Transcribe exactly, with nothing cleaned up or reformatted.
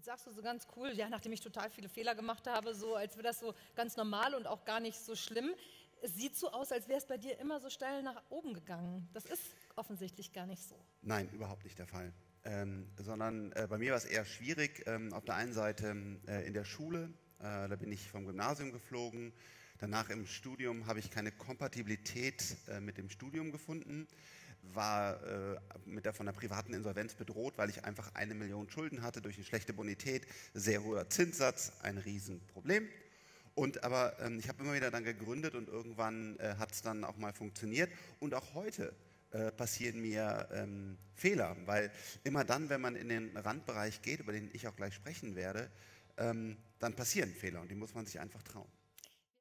Jetzt sagst du so ganz cool, ja, nachdem ich total viele Fehler gemacht habe, so als wäre das so ganz normal und auch gar nicht so schlimm. Es sieht so aus, als wäre es bei dir immer so steil nach oben gegangen. Das ist offensichtlich gar nicht so. Nein, überhaupt nicht der Fall. Ähm, sondern äh, bei mir war es eher schwierig. Ähm, auf der einen Seite äh, in der Schule, äh, da bin ich vom Gymnasium geflogen. Danach im Studium habe ich keine Kompatibilität äh, mit dem Studium gefunden, war äh, mit der von der privaten Insolvenz bedroht, weil ich einfach eine Million Schulden hatte durch eine schlechte Bonität, sehr hoher Zinssatz, ein Riesenproblem. Und aber ähm, ich habe immer wieder dann gegründet und irgendwann äh, hat es dann auch mal funktioniert. Und auch heute äh, passieren mir ähm, Fehler, weil immer dann, wenn man in den Randbereich geht, über den ich auch gleich sprechen werde, ähm, dann passieren Fehler und die muss man sich einfach trauen.